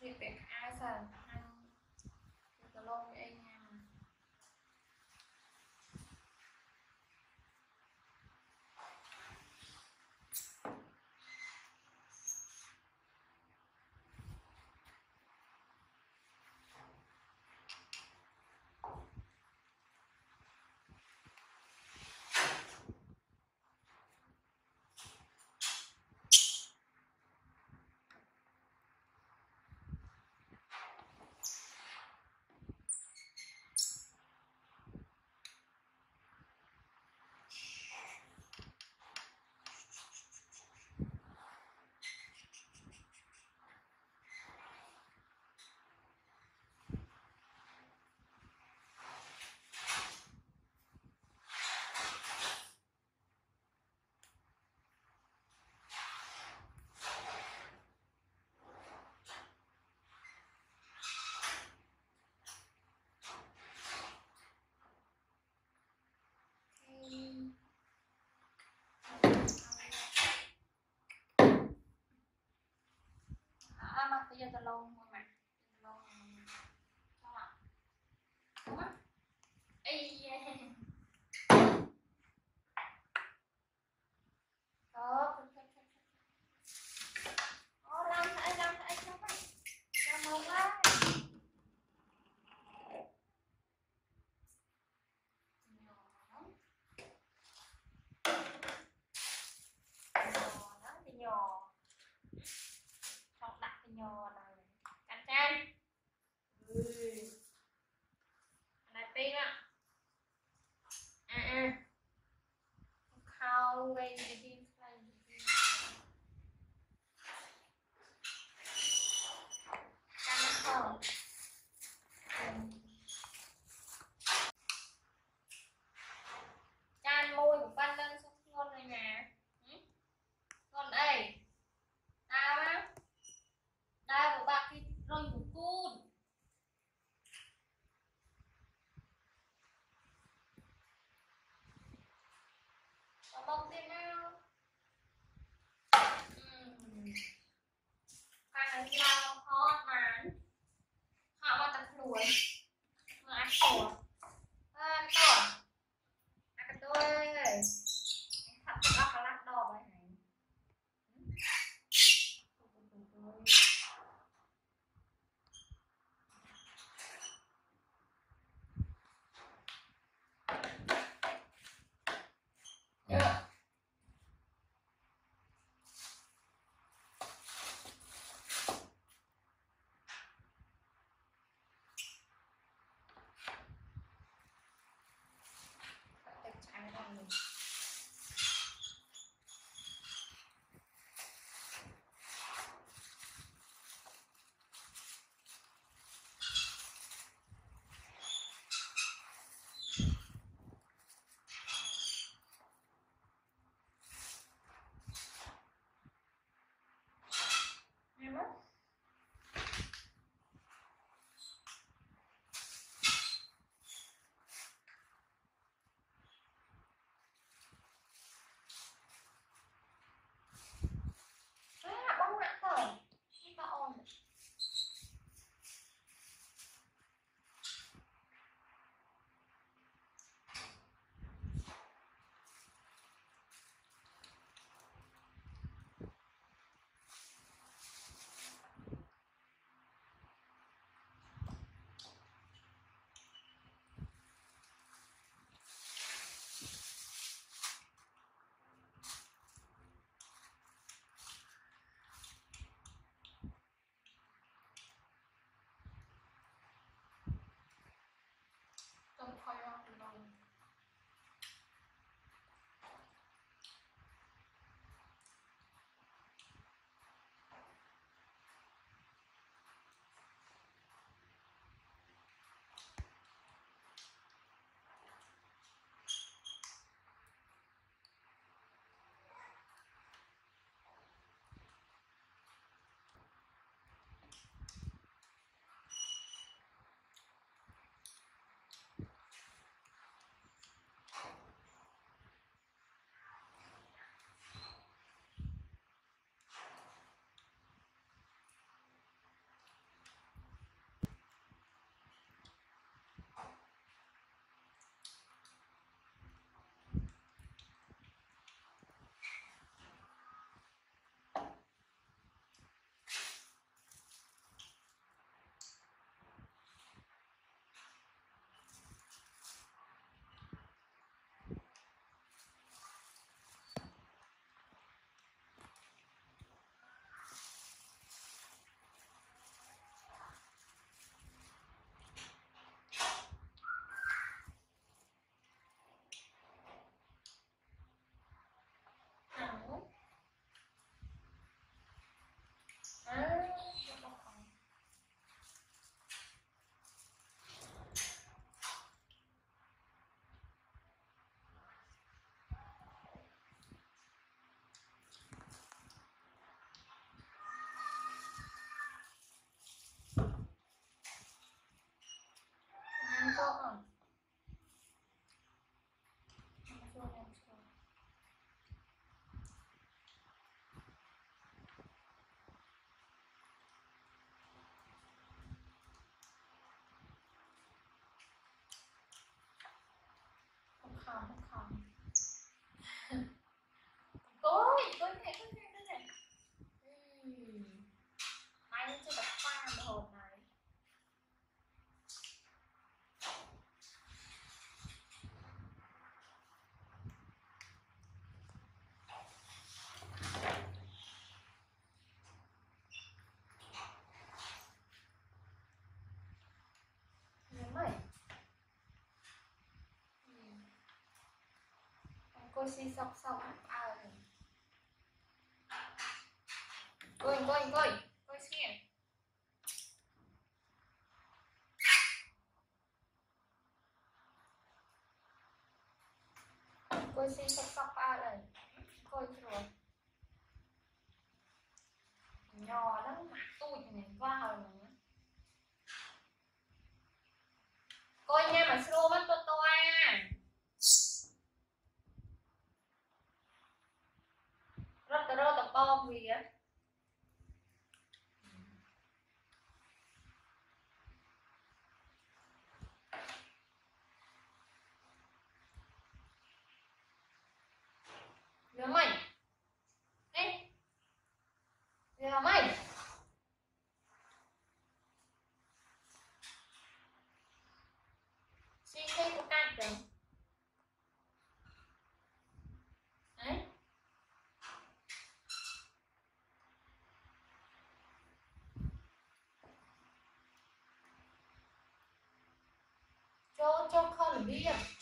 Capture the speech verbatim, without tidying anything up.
Việc việc ai sẵn ăn cái lông với anh nha mà. À, mà bây giờ tao lông mà mày lông không ạ đúng á ây da đó ô làm lại làm lại cho mày làm màu quá nhỏ nhỏ đó thì nhỏ chọn đặt thì nhỏ này cắn chan ừ này pin á à à khâu gây đi chan môi của con lên xuống con này nè con đây tao á tao của bà cái rơi của cun có bông tiền nào cái này là hot mà họ mà tập đuổi mà ăn tổ à tổ à cái tôi thật sự là có lắc đỏ vậy này yeah. cô xin sọc sọc à coi coi coi coi xem coi xin sọc sọc à đây coi rồi nhỏ lắm mặt tôi này vào nữa coi nha mà slow mất to to à rất là rất là to vì á giờ mày ê giờ mày xin thêm một cái đấy đấy cho cho con biết